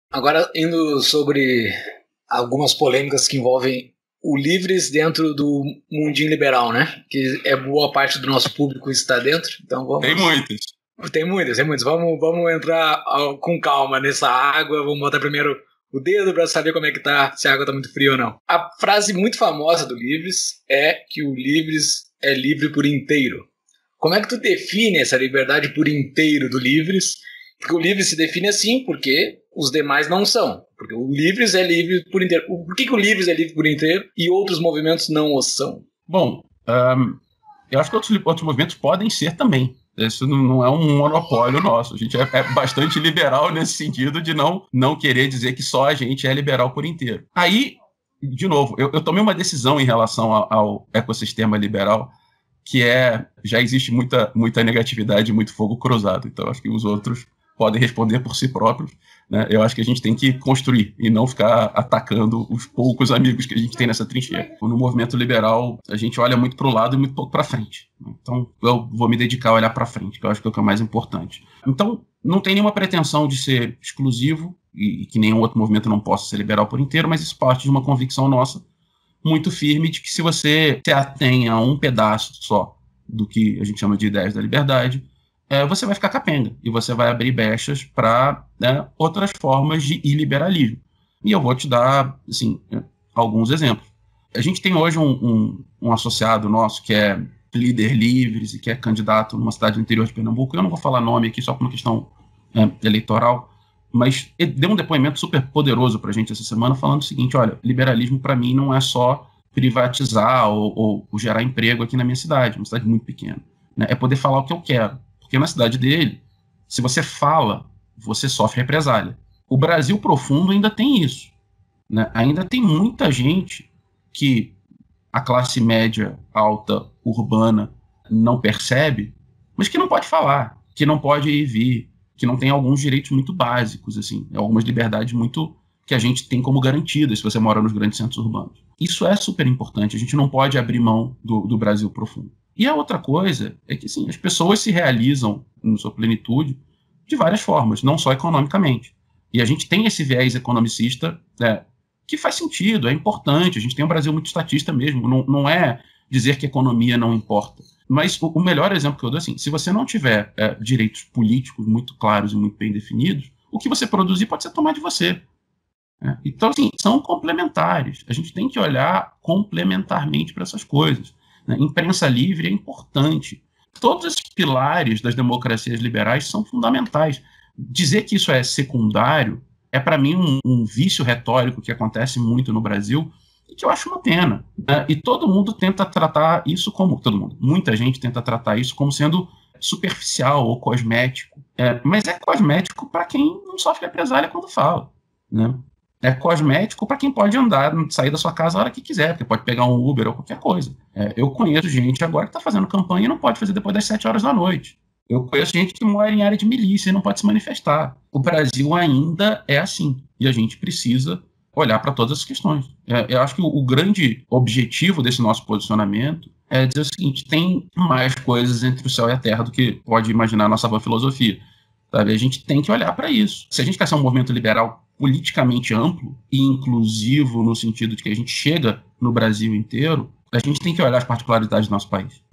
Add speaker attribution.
Speaker 1: Agora, indo sobre algumas polêmicas que envolvem o Livres dentro do mundinho liberal, né? Que é boa parte do nosso público está dentro. Então vamos...
Speaker 2: Tem muitas.
Speaker 1: Tem muitas. Vamos entrar com calma nessa água. Vamos botar primeiro o dedo para saber como é que tá, se a água tá muito fria ou não. A frase muito famosa do Livres é que o Livres é livre por inteiro. Como é que tu define essa liberdade por inteiro do Livres? Porque o Livres se define assim porque os demais não são. Porque o Livres é livre por inteiro. Por que o Livres é livre por inteiro e outros movimentos não o são?
Speaker 2: Bom, eu acho que outros movimentos podem ser também. Isso não é um monopólio nosso. A gente é bastante liberal nesse sentido de não querer dizer que só a gente é liberal por inteiro. Aí, de novo, eu tomei uma decisão em relação ao ecossistema liberal que já existe muita negatividade e muito fogo cruzado. Então, acho que os outros podem responder por si próprios, né? Eu acho que a gente tem que construir e não ficar atacando os poucos amigos que a gente tem nessa trincheira. No movimento liberal, a gente olha muito para o lado e muito pouco para frente. Então, eu vou me dedicar a olhar para frente, que eu acho que é o que é mais importante. Então, não tem nenhuma pretensão de ser exclusivo e que nenhum outro movimento não possa ser liberal por inteiro, mas isso parte de uma convicção nossa muito firme de que se você se atém a um pedaço só do que a gente chama de ideias da liberdade, você vai ficar capenga e você vai abrir brechas para outras formas de iliberalismo. E eu vou te dar assim, alguns exemplos. A gente tem hoje um associado nosso que é líder Livres e que é candidato numa cidade do interior de Pernambuco. Eu não vou falar nome aqui só por uma questão eleitoral, mas ele deu um depoimento super poderoso para a gente essa semana falando o seguinte: olha, liberalismo para mim não é só privatizar ou gerar emprego aqui na minha cidade, uma cidade muito pequena, né? É poder falar o que eu quero. Porque na cidade dele, se você fala, você sofre represália. O Brasil profundo ainda tem isso, né? Ainda tem muita gente que a classe média alta urbana não percebe, mas que não pode falar, que não pode ir e vir, que não tem alguns direitos muito básicos, assim, algumas liberdades muito que a gente tem como garantidas se você mora nos grandes centros urbanos. Isso é super importante, a gente não pode abrir mão do Brasil profundo. E a outra coisa é que, sim, as pessoas se realizam em sua plenitude de várias formas, não só economicamente. E a gente tem esse viés economicista que faz sentido, é importante. A gente tem um Brasil muito estatista mesmo. Não é dizer que economia não importa. Mas o melhor exemplo que eu dou é assim: se você não tiver direitos políticos muito claros e muito bem definidos, o que você produzir pode ser tomado de você. Então, assim, são complementares. A gente tem que olhar complementarmente para essas coisas. Imprensa livre é importante. Todos esses pilares das democracias liberais são fundamentais. Dizer que isso é secundário é, para mim, um vício retórico que acontece muito no Brasil e que eu acho uma pena. E todo mundo tenta tratar isso como... muita gente tenta tratar isso como sendo superficial ou cosmético. Mas é cosmético para quem não sofre represália quando fala, né? É cosmético para quem pode andar, sair da sua casa a hora que quiser, porque pode pegar um Uber ou qualquer coisa. Eu conheço gente agora que está fazendo campanha e não pode fazer depois das 7 horas da noite. Eu conheço gente que mora em área de milícia e não pode se manifestar. O Brasil ainda é assim, e a gente precisa olhar para todas as questões. Eu acho que o grande objetivo desse nosso posicionamento é dizer o seguinte: tem mais coisas entre o céu e a terra do que pode imaginar a nossa boa filosofia. Sabe? A gente tem que olhar para isso. Se a gente quer ser um movimento liberal politicamente amplo e inclusivo, no sentido de que a gente chega no Brasil inteiro, a gente tem que olhar as particularidades do nosso país.